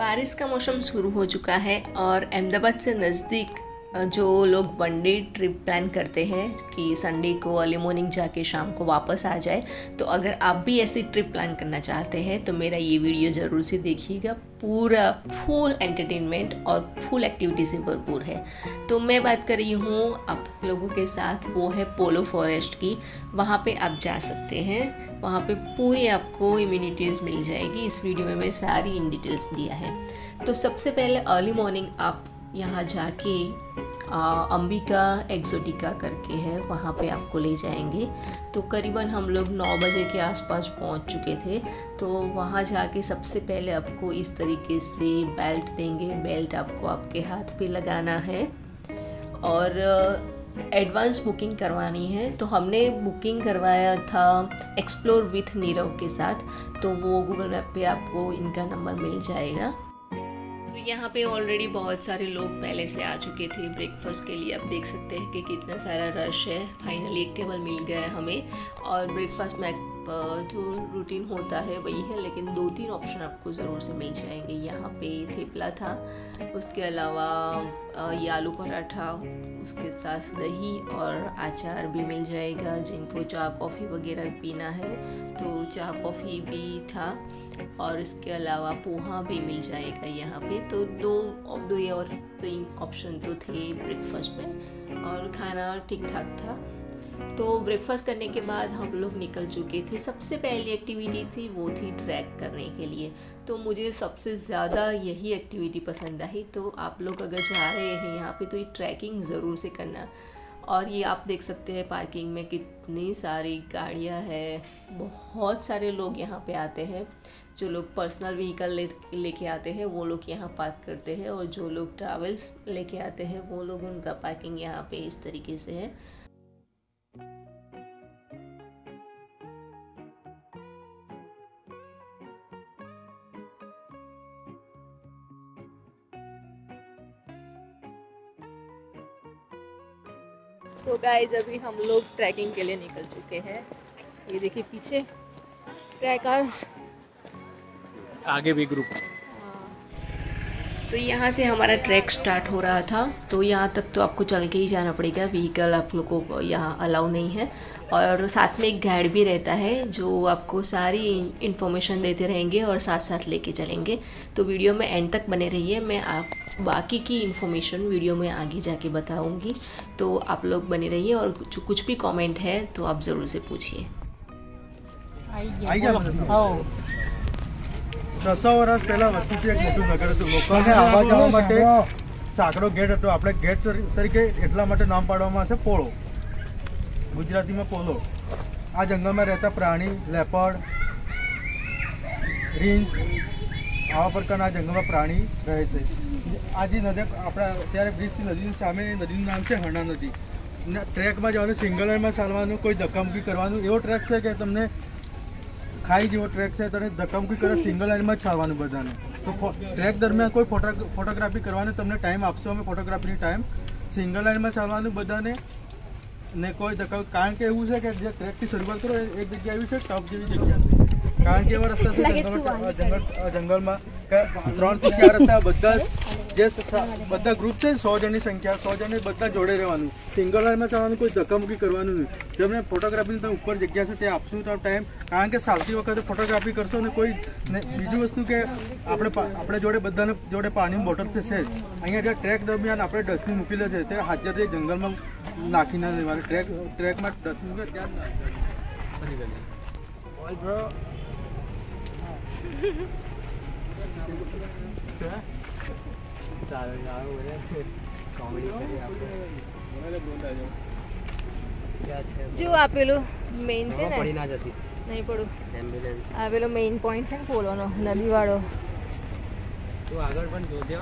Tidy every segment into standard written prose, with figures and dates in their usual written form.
बारिश का मौसम शुरू हो चुका है और अहमदाबाद से नज़दीक जो लोग वनडे ट्रिप प्लान करते हैं कि संडे को अर्ली मॉर्निंग जाके शाम को वापस आ जाए, तो अगर आप भी ऐसी ट्रिप प्लान करना चाहते हैं तो मेरा ये वीडियो ज़रूर से देखिएगा। पूरा फुल एंटरटेनमेंट और फुल एक्टिविटी से भरपूर है। तो मैं बात कर रही हूँ आप लोगों के साथ, वो है पोलो फॉरेस्ट की। वहाँ पे आप जा सकते हैं, वहाँ पे पूरी आपको इम्यूनिटीज़ मिल जाएगी। इस वीडियो में मैं सारी इन डिटेल्स दिया है। तो सबसे पहले अर्ली मॉर्निंग आप यहाँ जाके अंबिका एक्सोटिका करके है, वहाँ पे आपको ले जाएंगे। तो करीबन हम लोग 9 बजे के आसपास पहुँच चुके थे। तो वहाँ जाके सबसे पहले आपको इस तरीके से बेल्ट देंगे। बेल्ट आपको आपके हाथ पे लगाना है और एडवांस बुकिंग करवानी है। तो हमने बुकिंग करवाया था एक्सप्लोर विथ नीरव के साथ, तो वो गूगल मैप पे आपको इनका नंबर मिल जाएगा। तो यहाँ पे ऑलरेडी बहुत सारे लोग पहले से आ चुके थे ब्रेकफास्ट के लिए। आप देख सकते हैं कि कितना सारा रश है। फाइनली एक टेबल मिल गया है हमें। और ब्रेकफास्ट में जो रूटीन होता है वही है, लेकिन 2-3 ऑप्शन आपको ज़रूर से मिल जाएंगे। यहाँ पे थेपला था, उसके अलावा ये आलू पराठा, उसके साथ दही और अचार भी मिल जाएगा। जिनको चाय कॉफ़ी वगैरह पीना है तो चाय कॉफ़ी भी था, और इसके अलावा पोहा भी मिल जाएगा यहाँ पे। तो 2 या और 3 ऑप्शन तो थे ब्रेकफास्ट में, और खाना ठीक ठाक था। तो ब्रेकफास्ट करने के बाद हम लोग निकल चुके थे। सबसे पहली एक्टिविटी थी वो थी ट्रैक करने के लिए। तो मुझे सबसे ज़्यादा यही एक्टिविटी पसंद आई। तो आप लोग अगर जा रहे हैं यहाँ पे तो ये ट्रैकिंग ज़रूर से करना। और ये आप देख सकते हैं पार्किंग में कितनी सारी गाड़ियाँ हैं। बहुत सारे लोग यहाँ पे आते हैं। जो लोग पर्सनल व्हीकल लेके आते हैं वो लोग यहाँ पार्क करते हैं, और जो लोग ट्रैवल्स लेके आते हैं वो लोग, उनका पार्किंग यहाँ पे इस तरीके से है। सो गाइस, अभी हम लोग ट्रैकिंग के लिए निकल चुके हैं। ये देखिए पीछे ट्रैकर्स, आगे भी ग्रुप। तो यहाँ से हमारा ट्रैक स्टार्ट हो रहा था। तो यहाँ तक तो आपको चल के ही जाना पड़ेगा, व्हीकल आप लोगों को यहाँ अलाउ नहीं है। और साथ में एक गाइड भी रहता है जो आपको सारी इन्फॉर्मेशन देते रहेंगे और साथ साथ लेके चलेंगे। तो वीडियो में एंड तक बने रहिए, मैं आप बाकी की इन्फॉर्मेशन वीडियो में आगे जाके बताऊंगी। तो आप लोग बने रहिए, और कुछ भी कमेंट है तो आप ज़रूर से पूछिए। 600 વર્ષ પહેલા વસ્તીથી એક મોટું નગર હતું. લોકોને આવવા જવા માટે સાંકડો ગેટ હતો. આપણે ગેટ તરીકે એટલા માટે નામ પાડવામાં આવશે પોળો, ગુજરાતીમાં પોલો. આ જંગલમાં રહેતા પ્રાણી લેપર્ડ, રીંછ, આવા પ્રકારના આ જંગલમાં પ્રાણી રહે છે. આ જે નદી આપણા અત્યારે બ્રિજથી નદીની સામે નદીનું નામ છે હરણા નદી. ટ્રેકમાં જવાનું, સિંગલ લાઇનમાં ચાલવાનું, કોઈ ધક્કામુક્કી કરવાનું. એવો ટ્રેક છે કે તમને ખાઈ જેવો ટ્રેક છે, તને ધક્કામુક્કી કરે સિંગલ લાઇનમાં જ ચાલવાનું બધાને. તો ટ્રેક દરમિયાન કોઈ ફોટોગ્રાફી કરવાનો તમને ટાઈમ આપશો અમે, ફોટોગ્રાફીની ટાઈમ. સિંગલ લાઇનમાં ચાલવાનું બધાને, ને કોઈ ધક્કા. કારણ કે એવું છે કે જે ટ્રેકથી શરૂઆત કરો એક જગ્યા એવી છે ટપ જેવી જગ્યા. કારણ કે એવા રસ્તા છે જંગલમાં 3 થી 4 રસ્તા. બધા જે બધા ગ્રુપ છે 100 જણની સંખ્યા, 100 જણને બધા જોડે રહેવાનું. સિંગલ લાઇનમાં ચાલવાનું, કોઈ ધક્કામુક્કી કરવાનું નહીં. તમને ફોટોગ્રાફીની તમે ઉપર જગ્યા છે તે આપશું તો ટાઈમ. કારણ કે ચાલતી વખતે ફોટોગ્રાફી કરશો ને કોઈ બીજું વસ્તુ કે આપણે જોડે બધાને જોડે પાણીની બોટલ તો છે જ. અહીંયા જે ટ્રેક દરમિયાન આપણે ડસ્ટબિન મૂકેલા છે તે હાજર જે જંગલમાં નાખી ના લેવાનું. ટ્રેકમાં ડસ્ટબિન મૂકે ત્યાં જ નાખવાનું. જો આપેલું મેઇન છે ને, નહીં પડું. આ પેલો મેઇન પોઈન્ટ છે ને પોલોનો, નદીવાળો. તું આગળ પણ જોજે.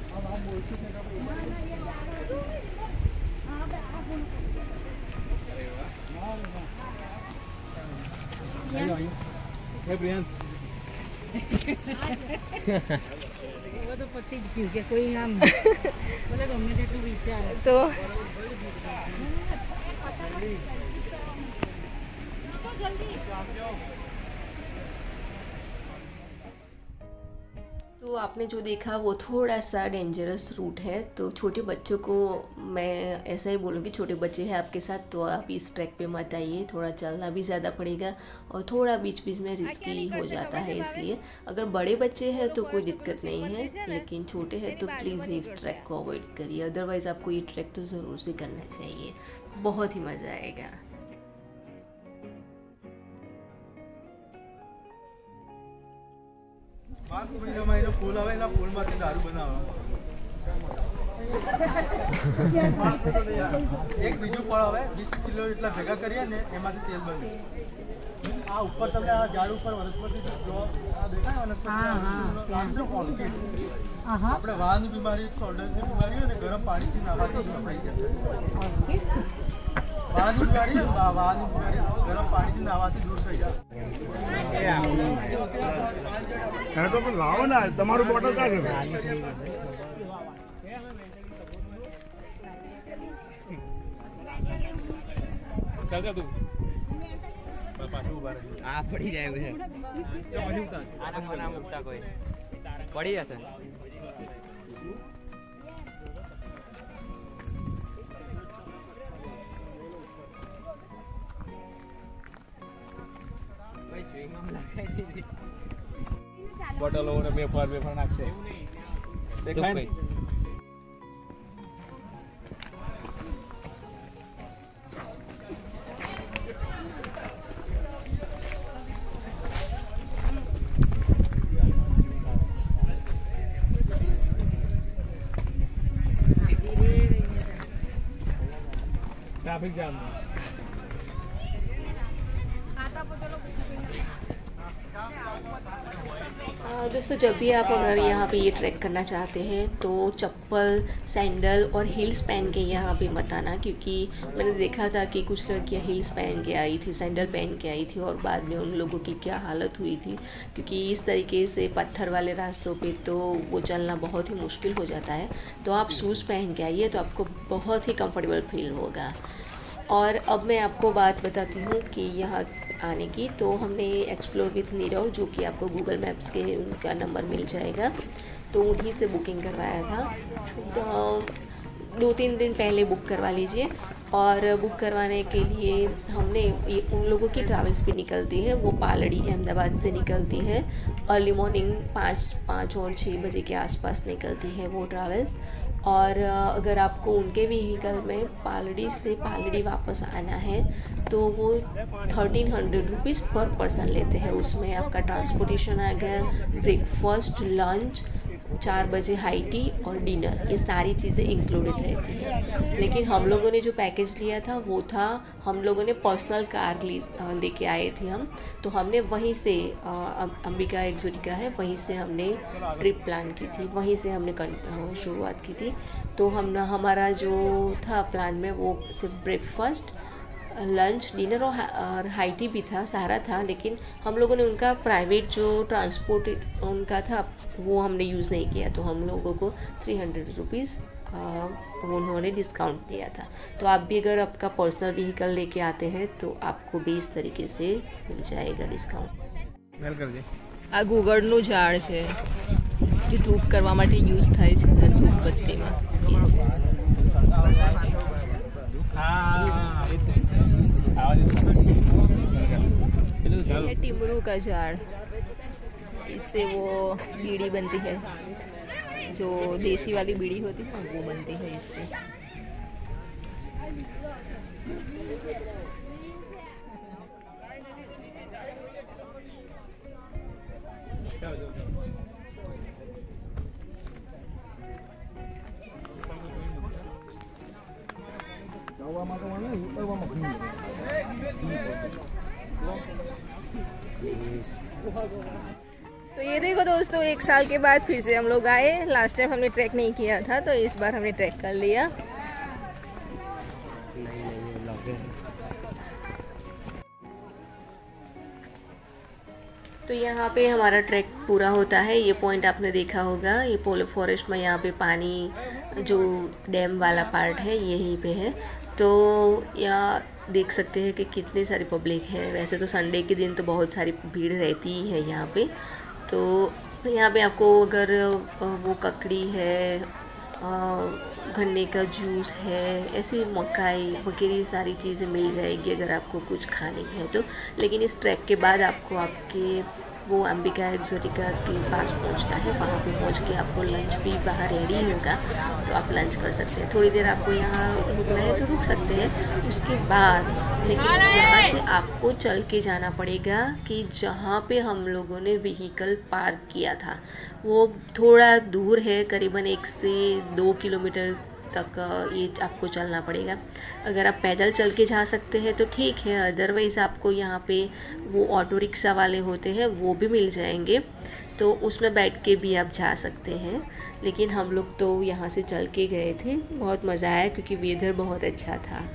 તો પતી જ ગયું કે કોઈ આમ ભલે ગમે તેટલું વિચારે તો तो आपने जो देखा वो थोड़ा सा डेंजरस रूट है, तो छोटे बच्चों को मैं ऐसा ही बोलूँगी, छोटे बच्चे हैं आपके साथ तो आप इस ट्रैक पे मत आइए, थोड़ा चलना भी ज़्यादा पड़ेगा और थोड़ा बीच बीच में रिस्की हो जाता है। इसलिए अगर बड़े बच्चे हैं तो कोई दिक्कत नहीं है, लेकिन छोटे हैं तो प्लीज़ इस ट्रैक को अवॉइड करिए। अदरवाइज़ आपको ये ट्रैक तो ज़रूर से करना चाहिए, बहुत ही मज़ा आएगा। मार्च महीनाમાં એનો ફૂલ આવે એના ફૂલમાંથી દારૂ બનાવવાનો એક બીજું ફળ આવે 20 કિલો એટલા ભેગા કરીએ ને એમાંથી તેલ બને। આ ઉપર તમને આ ઝાડ ઉપર વનસ્પતિ જો આ દેખાય વનસ્પતિ પ્લાન્ટ છે ઓર્કિડ, આપણે વાળની બીમારી, શોલ્ડરની બીમારી હોય ને ગરમ પાણીથી નાહવાથી દૂર થઈ જાય। વાળની બીમારી ગરમ પાણીથી નાહવાથી દૂર થઈ જાય। तो लाओ ना, તમારું બોટલ ક્યાં છે? ચાલ તું પાછું ઉભા રહે, આ પડી જાય છે આને મને આમ ઉઠતા કોઈ પડી જશે। બોટલો ને વેફર નાખશે દેખાય ને। ट्रैफिक जाम दोस्तों, जब भी आप अगर यहाँ पे ये ट्रैक करना चाहते हैं तो चप्पल, सैंडल और हील्स पहन के यहाँ पे मत आना, क्योंकि मैंने देखा था कि कुछ लड़कियाँ हील्स पहन के आई थी, सैंडल पहन के आई थी और बाद में उन लोगों की क्या हालत हुई थी, क्योंकि इस तरीके से पत्थर वाले रास्तों पे तो वो चलना बहुत ही मुश्किल हो जाता है। तो आप शूज़ पहन के आइए तो आपको बहुत ही कंफर्टेबल फील होगा। और अब मैं आपको बात बताती हूँ कि यहाँ आने की, तो हमने एक्सप्लोर विथ नीरव, जो कि आपको गूगल मैप्स के उनका नंबर मिल जाएगा, तो उन्हीं से बुकिंग करवाया था। तो 2-3 दिन पहले बुक करवा लीजिए। और बुक करवाने के लिए हमने ये उन लोगों की ट्रैवल्स भी निकलती है, वो पालड़ी अहमदाबाद से निकलती है, अर्ली मॉर्निंग 5 और 6 बजे के आसपास निकलती है वो ट्रैवल्स। और अगर आपको उनके व्हीकल में पालड़ी से पालड़ी वापस आना है तो वो 1300 रुपीज़ पर पर्सन लेते हैं। उसमें आपका ट्रांसपोर्टेशन आ गया, ब्रेकफास्ट, लंच, 4 बजे हाई टी और डिनर, ये सारी चीज़ें इंक्लूडेड रहती है। लेकिन हम लोगों ने जो पैकेज लिया था वो था, हम लोगों ने पर्सनल कार लेके आए थे हम, तो हमने वहीं से अंबिका एक्सोटिका है, वहीं से हमने ट्रिप प्लान की थी, वहीं से हमने शुरुआत की थी। तो हमारा जो था प्लान में वो सिर्फ ब्रेकफास्ट, लंच, डिनर और हाई टी भी था, सारा था। लेकिन हम लोगों ने उनका प्राइवेट जो ट्रांसपोर्ट उनका था वो हमने यूज़ नहीं किया, तो हम लोगों को 300 रुपीज़ उन्होंने डिस्काउंट दिया था। तो आप भी अगर आपका पर्सनल व्हीकल लेके आते हैं तो आपको भी इस तरीके से मिल जाएगा डिस्काउंट। આ ગુગળનું ઝાડ છે જે ધૂપ કરવા માટે યુઝ થાય છે ધૂપ બત્તીમાં। ये है टिमरू का झाड़, इससे वो बीड़ी बनती है, जो देसी वाली बीड़ी होती है वो बनती है इससे। तो ये देखो दोस्तों, 1 साल के बाद फिर से हम लोग आए। लास्ट टाइम हमने ट्रैक नहीं किया था तो इस बार हमने ट्रैक कर लिया। तो यहाँ पे हमारा ट्रैक पूरा होता है। ये पॉइंट आपने देखा होगा, ये पोलो फॉरेस्ट में यहाँ पे पानी जो डैम वाला पार्ट है यहीं पे है। तो यहाँ देख सकते हैं कि कितनी सारी पब्लिक है। वैसे तो संडे के दिन तो बहुत सारी भीड़ रहती ही है यहाँ पे। तो यहाँ पे आपको अगर वो ककड़ी है, गन्ने का जूस है, ऐसी मकाई वगैरह सारी चीज़ें मिल जाएगी अगर आपको कुछ खानी है तो। लेकिन इस ट्रैक के बाद आपको आपके वो अंबिका एक्सोटिका के पास पहुंचना है। वहाँ पे पहुंच के आपको लंच भी बाहर रेडी होगा, तो आप लंच कर सकते हैं। थोड़ी देर आपको यहाँ रुकना है तो रुक सकते हैं। उसके बाद लेकिन यहाँ से आपको चल के जाना पड़ेगा कि जहाँ पे हम लोगों ने व्हीकल पार्क किया था वो थोड़ा दूर है, करीबन 1 से 2 किलोमीटर तक ये आपको चलना पड़ेगा। अगर आप पैदल चल के जा सकते हैं तो ठीक है, अदरवाइज़ आपको यहाँ पे वो ऑटो रिक्शा वाले होते हैं वो भी मिल जाएंगे, तो उसमें बैठ के भी आप जा सकते हैं। लेकिन हम लोग तो यहाँ से चल के गए थे, बहुत मज़ा आया क्योंकि वेदर बहुत अच्छा था।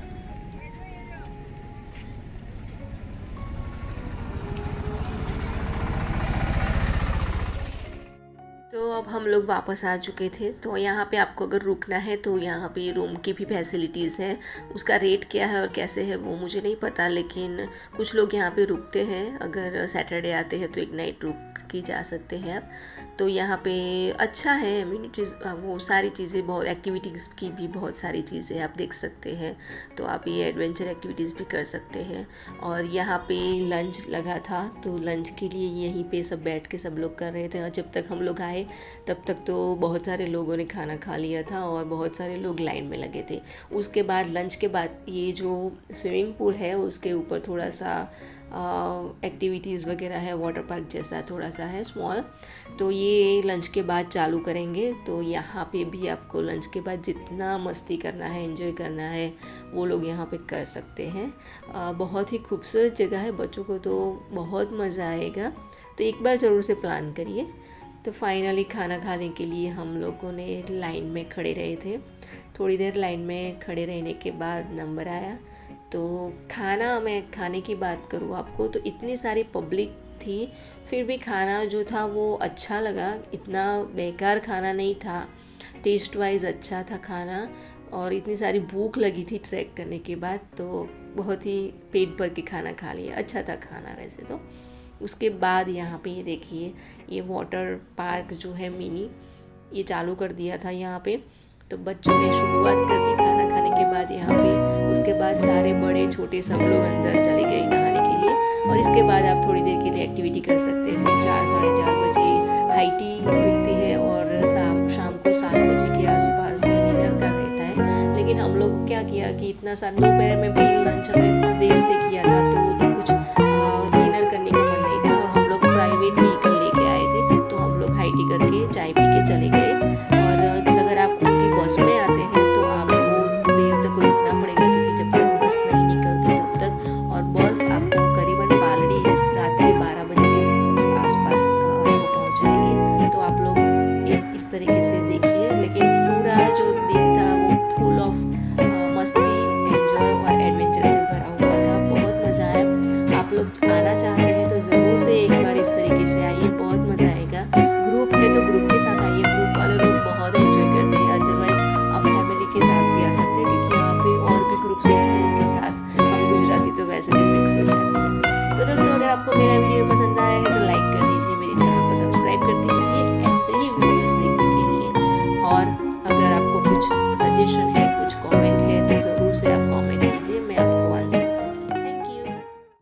तो अब हम लोग वापस आ चुके थे। तो यहाँ पे आपको अगर रुकना है तो यहाँ पे रूम की भी फैसिलिटीज़ हैं। उसका रेट क्या है और कैसे है वो मुझे नहीं पता, लेकिन कुछ लोग यहाँ पे रुकते हैं। अगर सैटरडे आते हैं तो एक नाइट रुक के जा सकते हैं आप। तो यहाँ पे अच्छा है, एम्यूनिटीज़ वो सारी चीज़ें, बहुत एक्टिविटीज़ की भी बहुत सारी चीज़ें आप देख सकते हैं। तो आप ये एडवेंचर एक्टिविटीज़ भी कर सकते हैं। और यहाँ पे लंच लगा था, तो लंच के लिए यहीं पे सब बैठ के सब लोग कर रहे थे। और जब तक हम लोग आए तब तक तो बहुत सारे लोगों ने खाना खा लिया था और बहुत सारे लोग लाइन में लगे थे। उसके बाद लंच के बाद ये जो स्विमिंग पूल है उसके ऊपर थोड़ा सा एक्टिविटीज़ वगैरह है, वाटर पार्क जैसा थोड़ा सा है स्मॉल, तो ये लंच के बाद चालू करेंगे। तो यहाँ पे भी आपको लंच के बाद जितना मस्ती करना है, एंजॉय करना है, वो लोग यहाँ पे कर सकते हैं। बहुत ही खूबसूरत जगह है, बच्चों को तो बहुत मज़ा आएगा, तो एक बार ज़रूर से प्लान करिए। तो फाइनली खाना खाने के लिए हम लोगों ने लाइन में खड़े रहे थे। थोड़ी देर लाइन में खड़े रहने के बाद नंबर आया। तो खाना, मैं खाने की बात करूँ आपको तो इतनी सारी पब्लिक थी, फिर भी खाना जो था वो अच्छा लगा, इतना बेकार खाना नहीं था, टेस्ट वाइज अच्छा था खाना। और इतनी सारी भूख लगी थी ट्रैक करने के बाद, तो बहुत ही पेट भर के खाना खा लिया, अच्छा था खाना वैसे तो। उसके बाद यहाँ पे ये देखिए, ये वाटर पार्क जो है मिनी, ये चालू कर दिया था यहाँ पे। तो बच्चों ने शुरुआत कर दी खाना खाने के बाद यहाँ पे। उसके बाद सारे बड़े छोटे सब लोग अंदर चले गए नहाने के लिए, और इसके बाद आप थोड़ी देर के लिए एक्टिविटी कर सकते हैं। फिर 4 साढ़े 4 बजे हाई टी मिलती है और शाम को 7 बजे के आसपास डिनर का रहता है। लेकिन हम लोग क्या किया कि इतना सा दोपहर में भी लंच हमने देर से किया था, तो कुछ डिनर करने का मन नहीं था। हम लोग प्राइवेट व्हीकल लेके आए थे, तो हम लोग हाई टी करके चाय पी के चले गए। और अगर आप उनकी बस में आते हैं तो आपको देर तक रुकना पड़ेगा, क्योंकि जब तक बस नहीं निकलती तब तक। और बस आपको करीबन पालड़ी रात के 12 बजे के आसपास आपको पहुँच जाएगी। तो आप लोग इस तरीके से देखिए। लेकिन पूरा जो दिन था वो फुल ऑफ मस्ती, एंजॉय और एडवेंचर से भरा हुआ था। बहुत मज़ा आया। आप लोग आना चाहते हैं तो ज़रूर से एक बार इस तरीके से आइए, बहुत मज़ा आएगा। ग्रुप है तो ग्रुप के साथ आइए, ग्रुप वाले लोग बहुत एंजॉय करते हैं। अदरवाइज आप फैमिली के साथ भी आ सकते हैं, क्योंकि यहाँ पे और भी ग्रुप्स होते हैं, उनके साथ हम गुजराती तो वैसे भी मिक्स हो जाती है। तो दोस्तों, अगर आपको मेरा वीडियो